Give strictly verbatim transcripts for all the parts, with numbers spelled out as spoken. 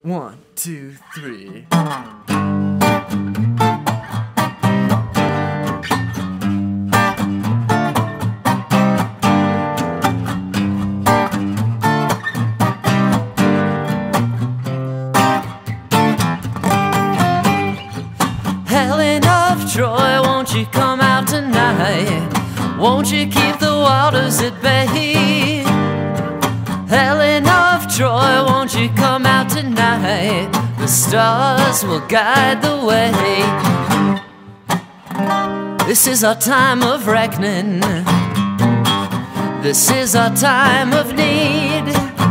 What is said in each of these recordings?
One, two, three. Helen of Troy, won't you come out tonight? Won't you keep the waters at bay? Helen of Troy, won't you come out tonight? The stars will guide the way. This is our time of reckoning. This is our time of need.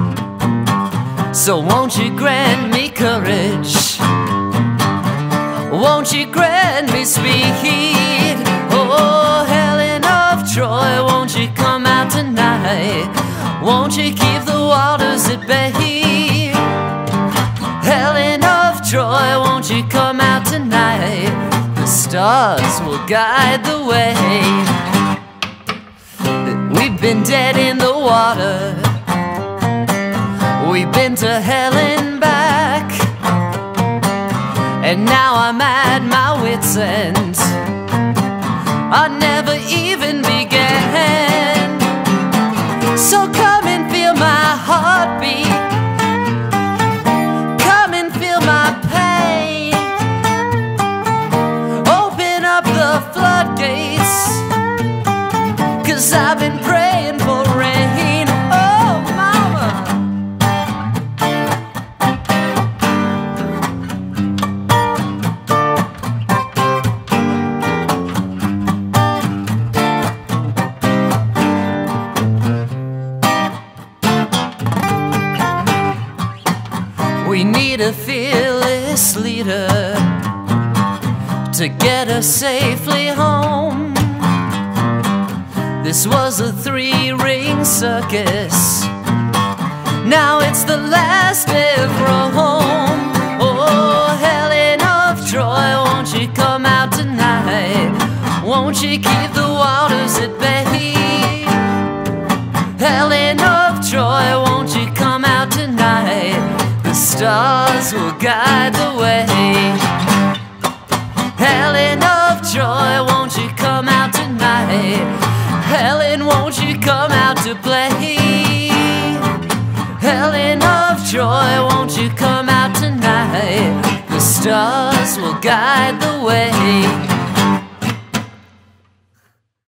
So won't you grant me courage? Won't you grant me speed? Oh, Helen of Troy, won't you come out tonight? Won't you keep the waters at bay? Helen of Troy, won't you come out tonight? The stars will guide the way. We've been dead in the water. We've been to hell and back. And now I'm at my wit's end. I never even began. So come and feel my heartbeat. Come and feel my pain. Open up the floodgates, 'cause I've been praying for rain. Oh, mama. We need a fearless leader to get us safely home. This was a three-ring circus. Now it's the last day of Rome. Oh, Helen of Troy, won't you come out tonight? Won't you keep the waters at bay? Helen of Troy, won't you come out tonight? The stars will guide the way. Helen of Troy, won't you come out tonight? Helen, won't you come out to play? Helen of Troy, won't you come out tonight? The stars will guide the way.